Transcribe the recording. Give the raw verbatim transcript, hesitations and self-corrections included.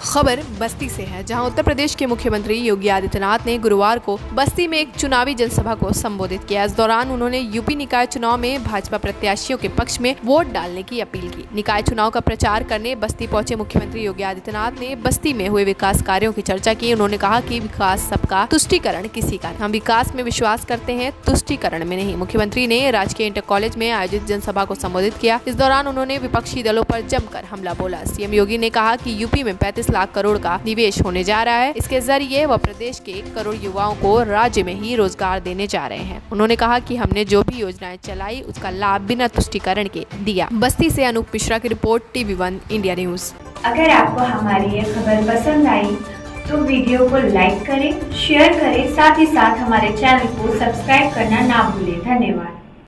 खबर बस्ती से है, जहां उत्तर प्रदेश के मुख्यमंत्री योगी आदित्यनाथ ने गुरुवार को बस्ती में एक चुनावी जनसभा को संबोधित किया। इस दौरान उन्होंने यूपी निकाय चुनाव में भाजपा प्रत्याशियों के पक्ष में वोट डालने की अपील की। निकाय चुनाव का प्रचार करने बस्ती पहुंचे मुख्यमंत्री योगी आदित्यनाथ ने बस्ती में हुए विकास कार्यों की चर्चा की। उन्होंने कहा कि विकास सबका, तुष्टीकरण किसी का। हम विकास में विश्वास करते हैं, तुष्टीकरण में नहीं। मुख्यमंत्री ने राजकीय इंटर कॉलेज में आयोजित जनसभा को संबोधित किया। इस दौरान उन्होंने विपक्षी दलों पर जमकर हमला बोला। सीएम योगी ने कहा कि यूपी में पैंतीस लाख करोड़ का निवेश होने जा रहा है। इसके जरिए वह प्रदेश के एक करोड़ युवाओं को राज्य में ही रोजगार देने जा रहे हैं। उन्होंने कहा कि हमने जो भी योजनाएं चलाई उसका लाभ बिना तुष्टीकरण के दिया। बस्ती से अनूप मिश्रा की रिपोर्ट, टीवी वन इंडिया न्यूज। अगर आपको हमारी ये खबर पसंद आई तो वीडियो को लाइक करें, शेयर करें, साथ ही साथ हमारे चैनल को सब्सक्राइब करना ना भूलें। धन्यवाद।